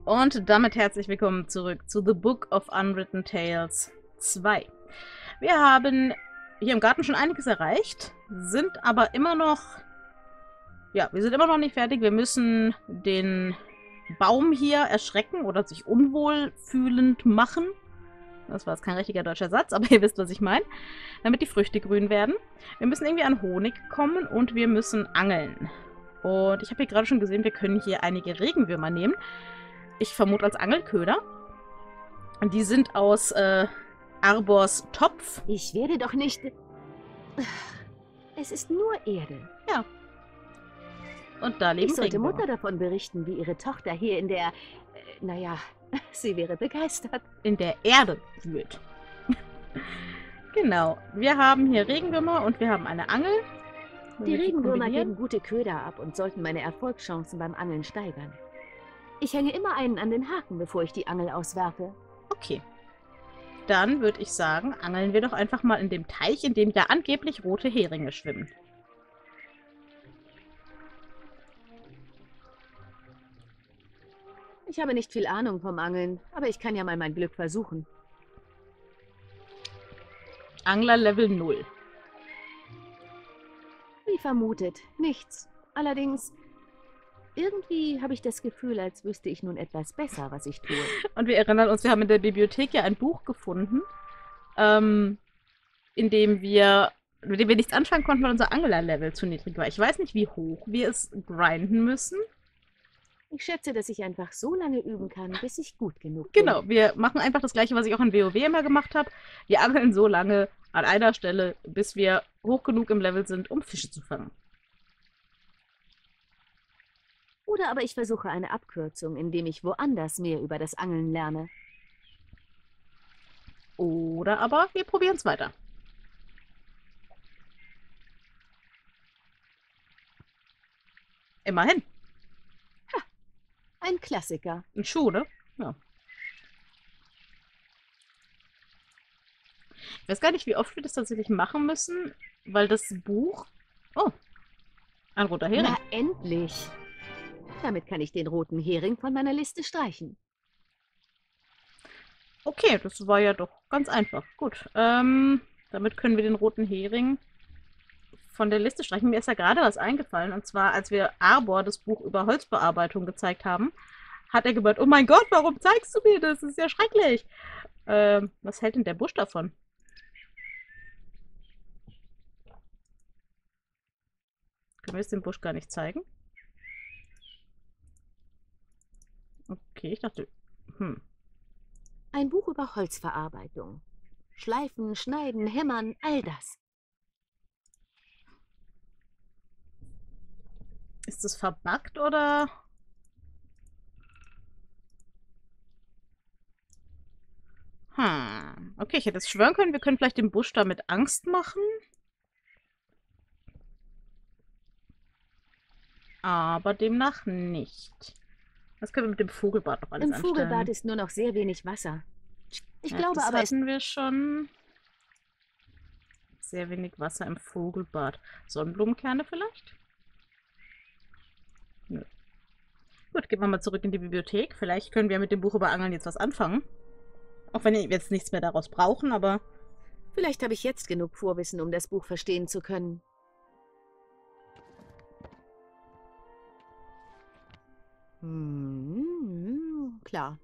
Und damit herzlich willkommen zurück zu The Book of Unwritten Tales 2. Wir haben hier im Garten schon einiges erreicht, sind aber immer noch... Ja, wir sind immer noch nicht fertig. Wir müssen den Baum hier erschrecken oder sich unwohl fühlend machen. Das war jetzt kein richtiger deutscher Satz, aber ihr wisst, was ich meine. Damit die Früchte grün werden. Wir müssen irgendwie an Honig kommen und wir müssen angeln. Und ich habe hier gerade schon gesehen, wir können hier einige Regenwürmer nehmen. Ich vermute als Angelköder. Und die sind aus Arbors Topf. Ich werde doch nicht... Es ist nur Erde. Ja. Und da leben Ich sollte Regenwürmer. Mutter davon berichten, wie ihre Tochter hier in der... naja, sie wäre begeistert. In der Erde wühlt. Genau. Wir haben hier Regenwürmer und wir haben eine Angel. Die Regenwürmer kombinieren. geben gute Köder ab und sollten meine Erfolgschancen beim Angeln steigern. Ich hänge immer einen an den Haken, bevor ich die Angel auswerfe. Okay. Dann würde ich sagen, angeln wir doch einfach mal in dem Teich, in dem ja angeblich rote Heringe schwimmen. Ich habe nicht viel Ahnung vom Angeln, aber ich kann ja mal mein Glück versuchen. Angler Level 0. Wie vermutet, nichts. Allerdings, irgendwie habe ich das Gefühl, als wüsste ich nun etwas besser, was ich tue. Und wir erinnern uns, wir haben in der Bibliothek ja ein Buch gefunden, mit dem wir nichts anfangen konnten, weil unser Angler-Level zu niedrig war. Ich weiß nicht, wie hoch wir es grinden müssen. Ich schätze, dass ich einfach so lange üben kann, bis ich gut genug bin. Genau, wir machen einfach das Gleiche, was ich auch in WoW immer gemacht habe. Wir angeln so lange an einer Stelle, bis wir hoch genug im Level sind, um Fische zu fangen. Oder aber ich versuche eine Abkürzung, indem ich woanders mehr über das Angeln lerne. Oder aber wir probieren es weiter. Immerhin. Ein Klassiker. Ein Schuh, ne? Ja. Ich weiß gar nicht, wie oft wir das tatsächlich machen müssen, weil das Buch... Oh, ein roter Hering. Na, endlich! Damit kann ich den roten Hering von meiner Liste streichen. Okay, das war ja doch ganz einfach. Gut, damit können wir den roten Hering von der Liste streichen. Mir ist ja gerade was eingefallen. Und zwar, als wir Arbor das Buch über Holzbearbeitung gezeigt haben, hat er gemeint, oh mein Gott, warum zeigst du mir das? Das ist ja schrecklich. Was hält denn der Busch davon? Können wir jetzt den Busch gar nicht zeigen? Okay, ich dachte... Ein Buch über Holzverarbeitung. Schleifen, schneiden, hämmern, all das. Ist das verbuggt oder... Okay, ich hätte jetzt schwören können, wir können vielleicht den Busch damit Angst machen. Aber demnach nicht. Was können wir mit dem Vogelbad noch alles Im anstellen? Vogelbad ist nur noch sehr wenig Wasser. Ich glaube das aber, hatten wir schon. Sehr wenig Wasser im Vogelbad. Sonnenblumenkerne vielleicht? Nö. Gut, gehen wir mal zurück in die Bibliothek. Vielleicht können wir mit dem Buch über Angeln jetzt was anfangen. Auch wenn wir jetzt nichts mehr daraus brauchen, aber... vielleicht habe ich jetzt genug Vorwissen, um das Buch verstehen zu können. Klar.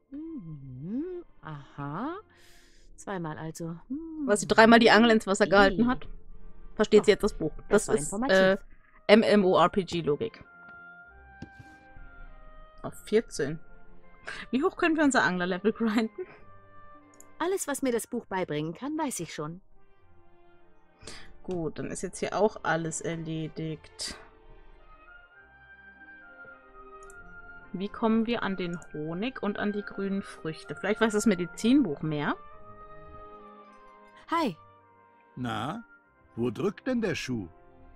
Aha. Zweimal also. Was sie dreimal die Angel ins Wasser gehalten hat. Versteht sie jetzt das Buch. Das war ist informativ. MMORPG-Logik. Auf 14. Wie hoch können wir unser Angler-Level grinden? Alles, was mir das Buch beibringen kann, weiß ich schon. Gut, dann ist jetzt hier auch alles erledigt. Wie kommen wir an den Honig und an die grünen Früchte? Vielleicht weiß das Medizinbuch mehr. Hi. Na, wo drückt denn der Schuh?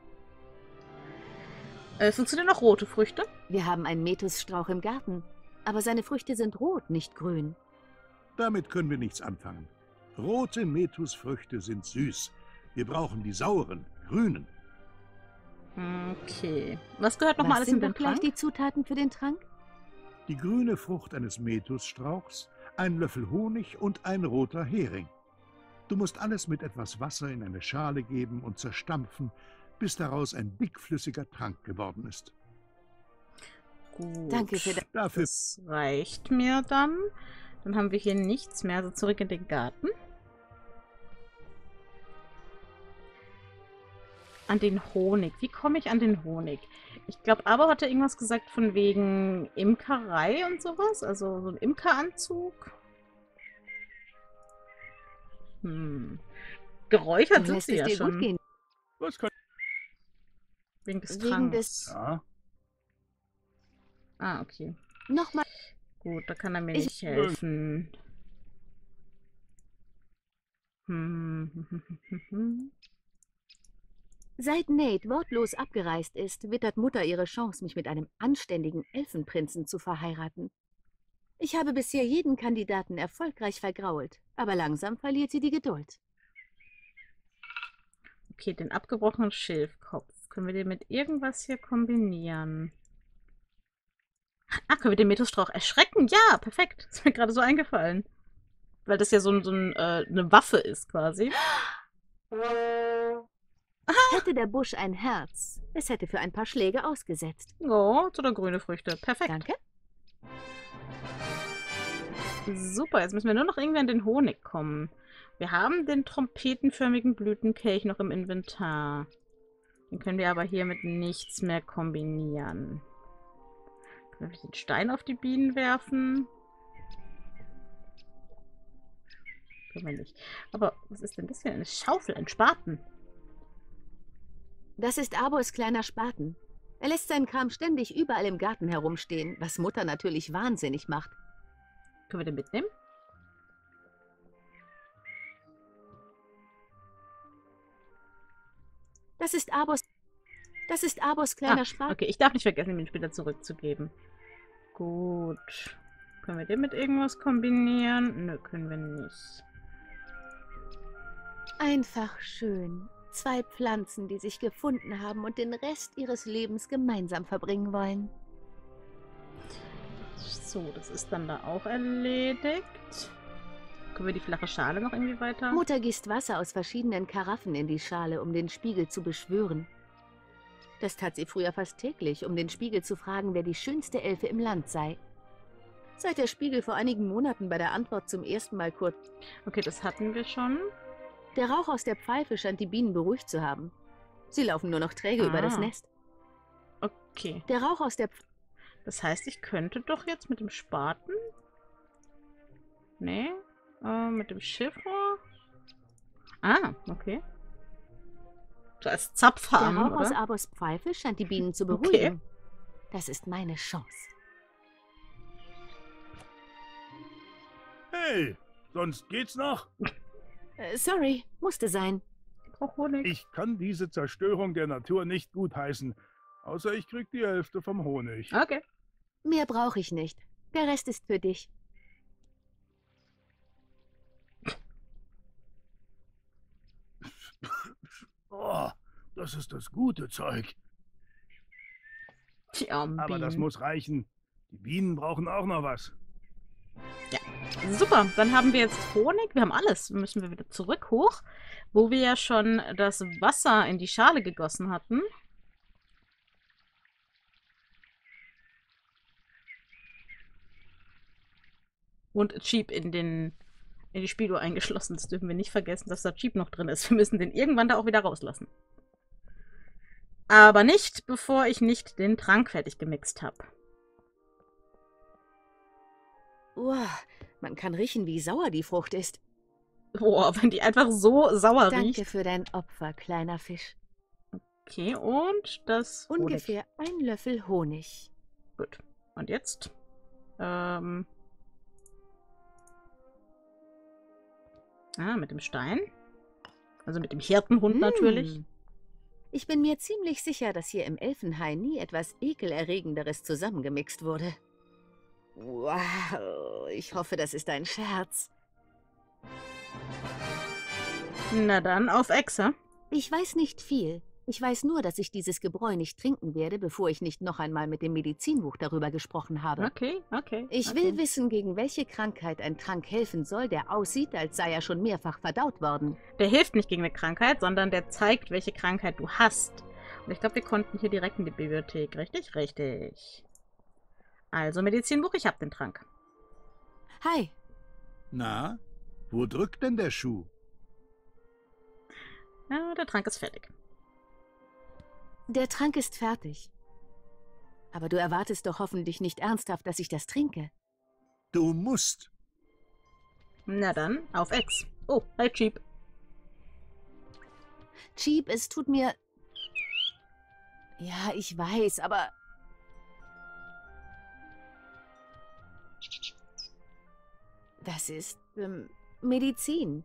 Funktionieren noch rote Früchte? Wir haben einen Methusstrauch im Garten, aber seine Früchte sind rot, nicht grün. Damit können wir nichts anfangen. Rote Methusfrüchte sind süß. Wir brauchen die sauren, grünen. Okay. Was gehört nochmal Was alles in sind den doch gleich Trank? die Zutaten für den Trank? die grüne Frucht eines Methusstrauchs, ein Löffel Honig und ein roter Hering. Du musst alles mit etwas Wasser in eine Schale geben und zerstampfen, bis daraus ein dickflüssiger Trank geworden ist. Gut. Danke für Dafür Das reicht mir dann. Dann haben wir hier nichts mehr. Also zurück in den Garten. An den Honig. Wie komme ich an den Honig? Ich glaube, aber hat er irgendwas gesagt von wegen Imkerei und sowas? Also so ein Imkeranzug? Geräuchert Du sind lässt sie es ja dir gut schon. gehen. Was kann... Wegen des Wegen Tranks. des... Ja, Ah, okay. Nochmal. Gut, da kann er mir Ich- nicht helfen. Seit Nate wortlos abgereist ist, wittert Mutter ihre Chance, mich mit einem anständigen Elfenprinzen zu verheiraten. Ich habe bisher jeden Kandidaten erfolgreich vergrault, aber langsam verliert sie die Geduld. Okay, den abgebrochenen Schilfkopf. Können wir den mit irgendwas hier kombinieren? Ah, können wir den Methusstrauch erschrecken? Ja, perfekt. Ist mir gerade so eingefallen. Weil das ja eine Waffe ist, quasi. Hätte der Busch ein Herz, es hätte für ein paar Schläge ausgesetzt. Oh, oder grüne Früchte. Perfekt. Danke. Super, jetzt müssen wir nur noch irgendwie an den Honig kommen. Wir haben den trompetenförmigen Blütenkelch noch im Inventar. Den können wir aber hier mit nichts mehr kombinieren. Können wir den Stein auf die Bienen werfen? Können wir nicht. Aber was ist denn das hier? Eine Schaufel, ein Spaten. Das ist Arbors kleiner Spaten. Er lässt seinen Kram ständig überall im Garten herumstehen, was Mutter natürlich wahnsinnig macht. Können wir den mitnehmen? Das ist Arbors kleiner Spaten. Okay, ich darf nicht vergessen, ihn mir später zurückzugeben. Gut. Können wir den mit irgendwas kombinieren? Nö, können wir nicht. Einfach schön. Zwei Pflanzen, die sich gefunden haben und den Rest ihres Lebens gemeinsam verbringen wollen. So, das ist dann da auch erledigt. Können wir die flache Schale noch irgendwie weiter? Mutter gießt Wasser aus verschiedenen Karaffen in die Schale, um den Spiegel zu beschwören. Das tat sie früher fast täglich, um den Spiegel zu fragen, wer die schönste Elfe im Land sei. Seit der Spiegel vor einigen Monaten bei der Antwort zum ersten Mal kurz... Okay, das hatten wir schon. Der Rauch aus der Pfeife scheint die Bienen beruhigt zu haben. Sie laufen nur noch träge über das Nest. Okay. Der Rauch aus der... Das heißt, ich könnte doch jetzt mit dem Spaten... Nee. Mit dem Schiffer... Ah, okay. So als Der Zapfhahn, Rauch aus oder? Arbors Pfeife scheint die Bienen zu Okay. beruhigen. Das ist meine Chance. hey, sonst geht's noch? Sorry, musste sein. Ich brauch Honig. Ich kann diese Zerstörung der Natur nicht gutheißen. Außer ich krieg die Hälfte vom Honig. Okay. Mehr brauche ich nicht. Der Rest ist für dich. Oh, das ist das gute Zeug. Die armen Aber das Bienen. muss reichen. Die Bienen brauchen auch noch was. Super, dann haben wir jetzt Honig. Wir haben alles. Dann müssen wir wieder zurück hoch, wo wir ja schon das Wasser in die Schale gegossen hatten. Und Cheap in die Spieluhr eingeschlossen. Das dürfen wir nicht vergessen, dass da Cheap noch drin ist. Wir müssen den irgendwann da auch wieder rauslassen. Aber nicht, bevor ich nicht den Trank fertig gemixt habe. Uah, man kann riechen, wie sauer die Frucht ist. Boah, wenn die einfach so sauer Danke riecht. für dein Opfer, kleiner Fisch. Okay, und das Honig. Ungefähr ein Löffel Honig. Gut. Und jetzt? Mit dem Stein. Also mit dem Hirtenhund natürlich. Ich bin mir ziemlich sicher, dass hier im Elfenhain nie etwas Ekelerregenderes zusammengemixt wurde. Wow, ich hoffe, das ist ein Scherz. Na dann, auf Echse. Ich weiß nicht viel, Ich weiß nur, dass ich dieses Gebräu nicht trinken werde, bevor ich nicht noch einmal mit dem Medizinbuch darüber gesprochen habe. Okay, okay. Ich will wissen, gegen welche Krankheit ein Trank helfen soll, der aussieht, als sei er schon mehrfach verdaut worden. Der hilft nicht gegen eine Krankheit, sondern der zeigt, welche Krankheit du hast. Und ich glaube, wir konnten hier direkt in die Bibliothek, richtig? Richtig. Also Medizinbuch, ich habe den Trank. Hi. Na, wo drückt denn der Schuh? Ja, der Trank ist fertig. Der Trank ist fertig. Aber du erwartest doch hoffentlich nicht ernsthaft, dass ich das trinke. Du musst. Na dann, auf Ex. Oh, hi Cheap. Cheap, es tut mir... Ja, ich weiß, aber... Das ist, Medizin.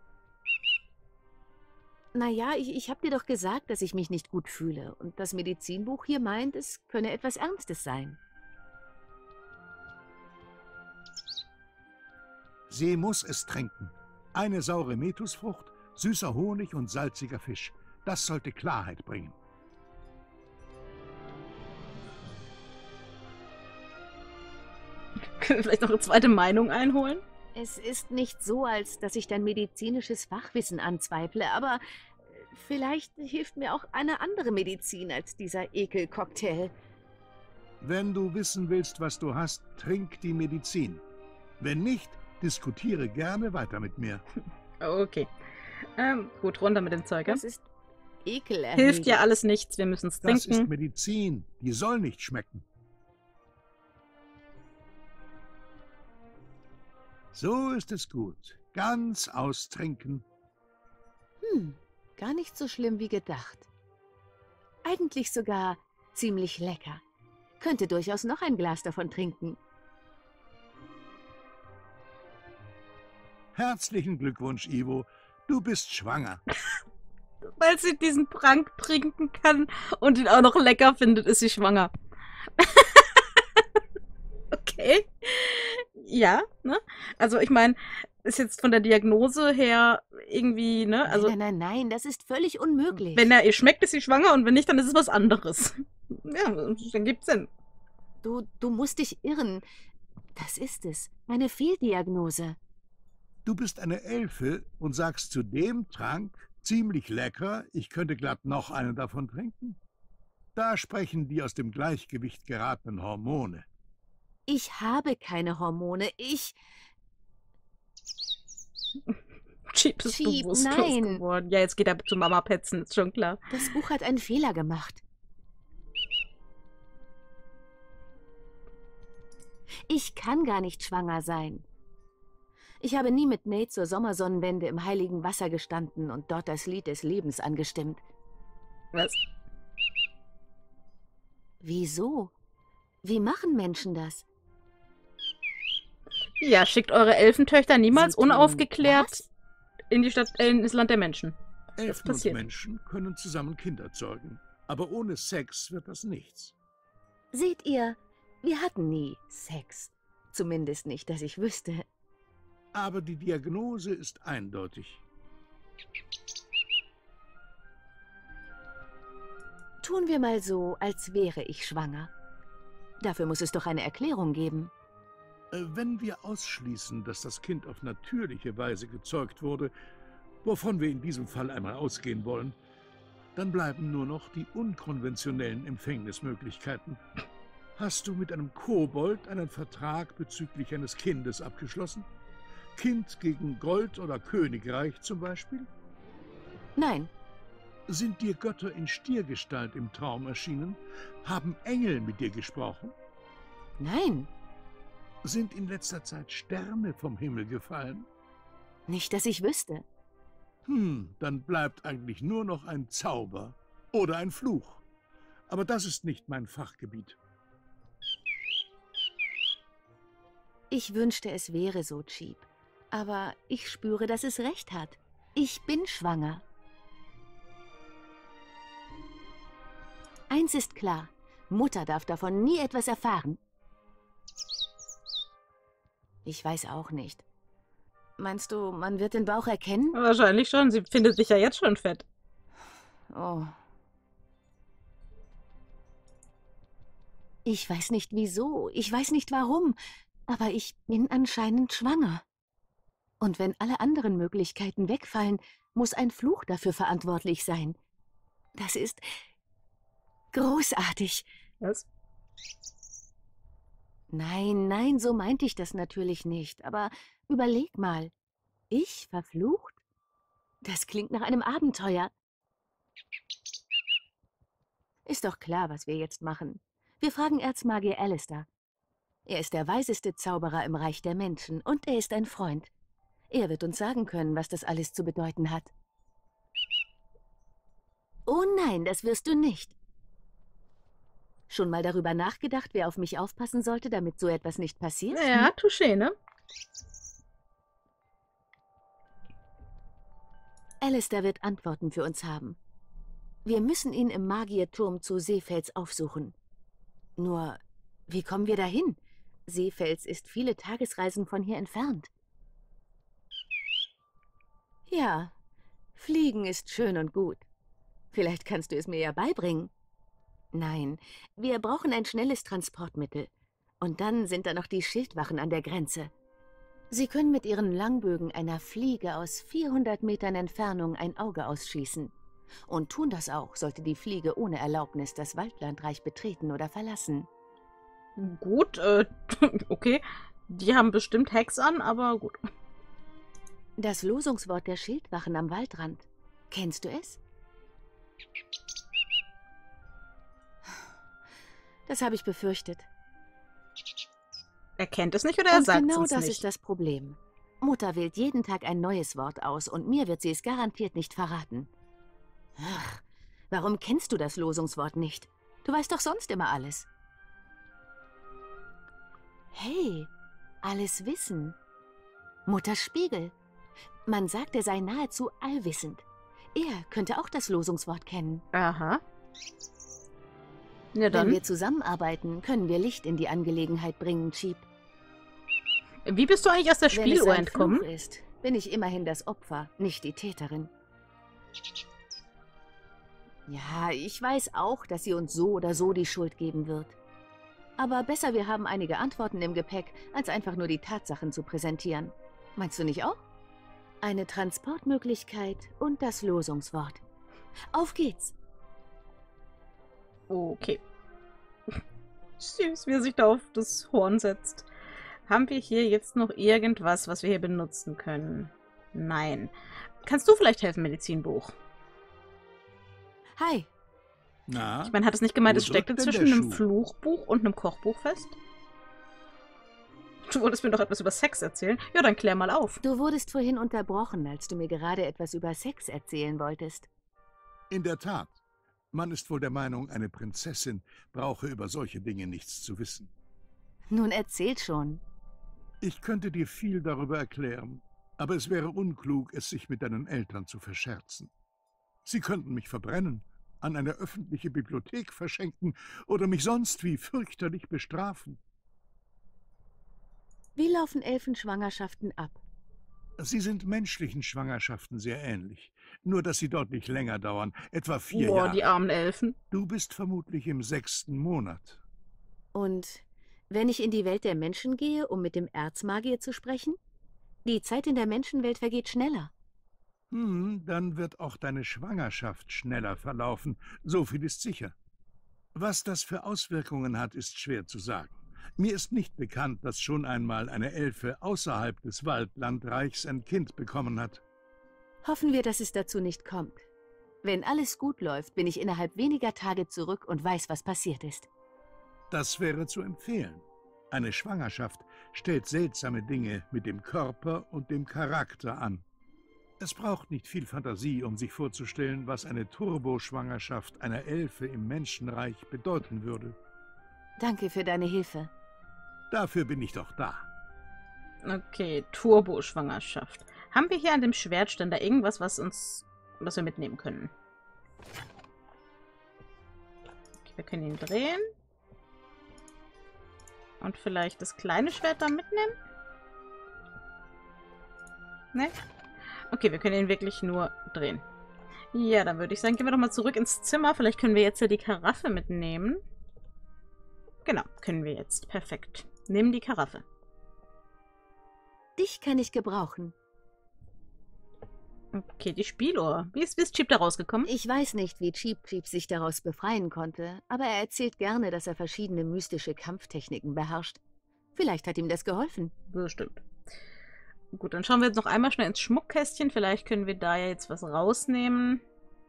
Naja, ich habe dir doch gesagt, dass ich mich nicht gut fühle. Und das Medizinbuch hier meint, es könne etwas Ernstes sein. Sie muss es trinken. Eine saure Metusfrucht, süßer Honig und salziger Fisch. Das sollte Klarheit bringen. Können wir vielleicht noch eine zweite Meinung einholen? Es ist nicht so, als dass ich dein medizinisches Fachwissen anzweifle, aber vielleicht hilft mir auch eine andere Medizin als dieser Ekelcocktail. Wenn du wissen willst, was du hast, trink die Medizin. Wenn nicht, diskutiere gerne weiter mit mir. Okay. Gut, runter mit dem Zeug. Ja? Das ist ekelerregend. Hilft ja alles nichts, wir müssen es Das ist trinken. Medizin, die soll nicht schmecken. So ist es gut. Ganz austrinken. Gar nicht so schlimm wie gedacht. Eigentlich sogar ziemlich lecker. Könnte durchaus noch ein Glas davon trinken. Herzlichen Glückwunsch, Ivo. Du bist schwanger. Weil sie diesen Trank trinken kann und ihn auch noch lecker findet, ist sie schwanger. Okay. Ja, ne? Also ich meine, ist jetzt von der Diagnose her irgendwie, ne? Also Nein, das ist völlig unmöglich. wenn er ihr schmeckt, ist sie schwanger und wenn nicht, dann ist es was anderes. Ja, dann gibt's Sinn. Du musst dich irren. Das ist es. Eine Fehldiagnose. Du bist eine Elfe und sagst zu dem Trank, ziemlich lecker, ich könnte glatt noch einen davon trinken? Da sprechen die aus dem Gleichgewicht geratenen Hormone. Ich habe keine Hormone. Cheap ist Cheap, bewusstlos nein. geworden. Ja, jetzt geht er zu Mama petzen, ist schon klar. Das Buch hat einen Fehler gemacht. Ich kann gar nicht schwanger sein. Ich habe nie mit Nate zur Sommersonnenwende im heiligen Wasser gestanden und dort das Lied des Lebens angestimmt. Was? Wieso? Wie machen Menschen das? Ja, schickt eure Elfentöchter niemals Sie tun unaufgeklärt was? in die Stadt, ins Land der Menschen. Elfen und passiert. Menschen können zusammen Kinder zeugen. Aber ohne Sex wird das nichts. Seht ihr, wir hatten nie Sex. Zumindest nicht, dass ich wüsste. Aber die Diagnose ist eindeutig. Tun wir mal so, als wäre ich schwanger. Dafür muss es doch eine Erklärung geben. Wenn wir ausschließen, dass das Kind auf natürliche Weise gezeugt wurde, wovon wir in diesem Fall einmal ausgehen wollen, dann bleiben nur noch die unkonventionellen Empfängnismöglichkeiten. Hast du mit einem Kobold einen Vertrag bezüglich eines Kindes abgeschlossen? Kind gegen Gold oder Königreich zum Beispiel? Nein, Sind dir Götter in Stiergestalt im Traum erschienen? Haben Engel mit dir gesprochen? nein, Sind in letzter Zeit Sterne vom Himmel gefallen? nicht, dass ich wüsste. Dann bleibt eigentlich nur noch ein Zauber oder ein Fluch. Aber das ist nicht mein Fachgebiet. Ich wünschte, es wäre so, Cheap. Aber ich spüre, dass es recht hat. Ich bin schwanger. Eins ist klar, Mutter darf davon nie etwas erfahren. Ich weiß auch nicht. Meinst du, man wird den Bauch erkennen? Wahrscheinlich schon. Sie findet sich ja jetzt schon fett. Oh, Ich weiß nicht wieso, ich weiß nicht warum, aber ich bin anscheinend schwanger. Und wenn alle anderen Möglichkeiten wegfallen, muss ein Fluch dafür verantwortlich sein. Das ist großartig. Was? Nein, nein, so meinte ich das natürlich nicht. Aber überleg mal. Ich verflucht? Das klingt nach einem Abenteuer. Ist doch klar, was wir jetzt machen. Wir fragen Erzmagier Alistair. Er ist der weiseste Zauberer im Reich der Menschen und er ist ein Freund. Er wird uns sagen können, was das alles zu bedeuten hat. Oh nein, das wirst du nicht. Schon mal darüber nachgedacht, wer auf mich aufpassen sollte, damit so etwas nicht passiert? Ja, touché, ne? Alistair wird Antworten für uns haben. Wir müssen ihn im Magierturm zu Seefels aufsuchen. Nur, wie kommen wir dahin? Seefels ist viele Tagesreisen von hier entfernt. Ja, fliegen ist schön und gut. Vielleicht kannst du es mir ja beibringen. Nein, wir brauchen ein schnelles Transportmittel. Und dann sind da noch die Schildwachen an der Grenze. Sie können mit ihren Langbögen einer Fliege aus 400 Metern Entfernung ein Auge ausschießen. Und tun das auch, sollte die Fliege ohne Erlaubnis das Waldlandreich betreten oder verlassen. Gut, okay. Die haben bestimmt Hacks an, aber gut. Das Losungswort der Schildwachen am Waldrand. Kennst du es? Das habe ich befürchtet. Er kennt es nicht oder er Und sagt genau es das nicht? ist das Problem. Mutter wählt jeden Tag ein neues Wort aus und mir wird sie es garantiert nicht verraten. Ach, warum kennst du das Losungswort nicht? Du weißt doch sonst immer alles. Hey, alles wissen. Mutters Spiegel. Man sagt, er sei nahezu allwissend. Er könnte auch das Losungswort kennen. Aha. Ja, Wenn dann. wir zusammenarbeiten, können wir Licht in die Angelegenheit bringen, Cheap. Wie bist du eigentlich aus der Wenn es Spieluhr ein entkommen? Fluch ist, bin ich immerhin das Opfer, nicht die Täterin. Ja, ich weiß auch, dass sie uns so oder so die Schuld geben wird. Aber besser, wir haben einige Antworten im Gepäck, als einfach nur die Tatsachen zu präsentieren. Meinst du nicht auch? Eine Transportmöglichkeit und das Losungswort. Auf geht's! Okay. Süß, wie er sich da auf das Horn setzt. Haben wir hier jetzt noch irgendwas, was wir hier benutzen können? Nein. Kannst du vielleicht helfen, Medizinbuch? Hi! Na, Ich meine, hat es nicht gemeint, Wo es steckte drückt denn zwischen der einem Schuh? Fluchbuch und einem Kochbuch fest? Du wolltest mir doch etwas über Sex erzählen? Ja, dann klär mal auf. Du wurdest vorhin unterbrochen, als du mir gerade etwas über Sex erzählen wolltest. in der Tat. Man ist wohl der Meinung, eine Prinzessin brauche über solche Dinge nichts zu wissen. Nun erzählt schon. Ich könnte dir viel darüber erklären, aber es wäre unklug, es sich mit deinen Eltern zu verscherzen. Sie könnten mich verbrennen, an eine öffentliche Bibliothek verschenken oder mich sonst wie fürchterlich bestrafen. Wie laufen Elfenschwangerschaften ab? Sie sind menschlichen Schwangerschaften sehr ähnlich, nur dass sie deutlich länger dauern, etwa 4 Boah, Jahre. die armen Elfen. Du bist vermutlich im 6. Monat. Und wenn ich in die Welt der Menschen gehe, um mit dem Erzmagier zu sprechen? Die Zeit in der Menschenwelt vergeht schneller. Dann wird auch deine Schwangerschaft schneller verlaufen, so viel ist sicher. Was das für Auswirkungen hat, ist schwer zu sagen. Mir ist nicht bekannt, dass schon einmal eine Elfe außerhalb des Waldlandreichs ein Kind bekommen hat. Hoffen wir, dass es dazu nicht kommt. Wenn alles gut läuft, bin ich innerhalb weniger Tage zurück und weiß, was passiert ist. Das wäre zu empfehlen. Eine Schwangerschaft stellt seltsame Dinge mit dem Körper und dem Charakter an. Es braucht nicht viel Fantasie, um sich vorzustellen, was eine Turboschwangerschaft einer Elfe im Menschenreich bedeuten würde. Danke für deine Hilfe. Dafür bin ich doch da. Okay, Turbo-Schwangerschaft. Haben wir hier an dem Schwertständer irgendwas, was wir mitnehmen können? Okay, wir können ihn drehen. Und vielleicht das kleine Schwert da mitnehmen? Ne? Okay, wir können ihn wirklich nur drehen. Ja, dann würde ich sagen, gehen wir doch mal zurück ins Zimmer. Vielleicht können wir jetzt ja die Karaffe mitnehmen. Genau, können wir jetzt. Perfekt. Nimm die Karaffe. Dich kann ich gebrauchen. Okay, die Spieluhr. Wie ist Chip da rausgekommen? Ich weiß nicht, wie Cheep sich daraus befreien konnte, aber er erzählt gerne, dass er verschiedene mystische Kampftechniken beherrscht. Vielleicht hat ihm das geholfen. Bestimmt. Gut, dann schauen wir jetzt noch einmal schnell ins Schmuckkästchen. Vielleicht können wir da ja jetzt was rausnehmen.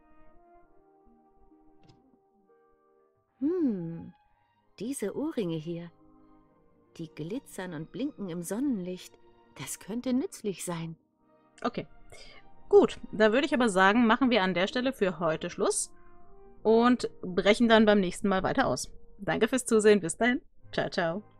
Diese Ohrringe hier. Die glitzern und blinken im Sonnenlicht. Das könnte nützlich sein. Okay. Gut, da würde ich aber sagen, machen wir an der Stelle für heute Schluss und brechen dann beim nächsten Mal weiter aus. Danke fürs Zusehen. Bis dahin. Ciao, ciao.